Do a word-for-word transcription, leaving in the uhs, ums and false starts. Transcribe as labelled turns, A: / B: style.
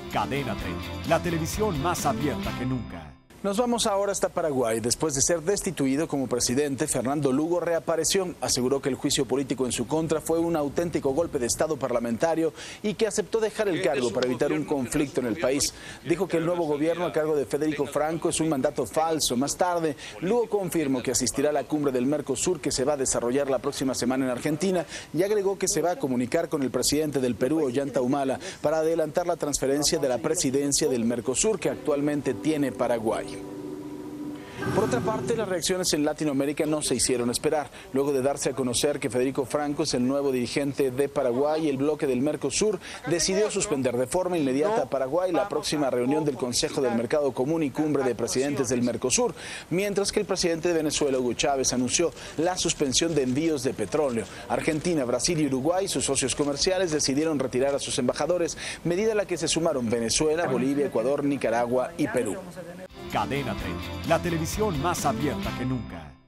A: Cadena treinta, la televisión más abierta que nunca.
B: Nos vamos ahora hasta Paraguay. Después de ser destituido como presidente, Fernando Lugo reapareció. Aseguró que el juicio político en su contra fue un auténtico golpe de Estado parlamentario y que aceptó dejar el cargo para evitar un conflicto en el país. Dijo que el nuevo gobierno a cargo de Federico Franco es un mandato falso. Más tarde, Lugo confirmó que asistirá a la cumbre del Mercosur que se va a desarrollar la próxima semana en Argentina y agregó que se va a comunicar con el presidente del Perú, Ollanta Humala, para adelantar la transferencia de la presidencia del Mercosur que actualmente tiene Paraguay. Por otra parte, las reacciones en Latinoamérica no se hicieron esperar. Luego de darse a conocer que Federico Franco es el nuevo dirigente de Paraguay, el bloque del Mercosur decidió suspender de forma inmediata a Paraguay la próxima reunión del Consejo del Mercado Común y Cumbre de Presidentes del Mercosur, mientras que el presidente de Venezuela, Hugo Chávez, anunció la suspensión de envíos de petróleo. Argentina, Brasil y Uruguay, sus socios comerciales, decidieron retirar a sus embajadores, medida a la que se sumaron Venezuela, Bolivia, Ecuador, Nicaragua y Perú.
A: Cadena treinta, la televisión más abierta que nunca.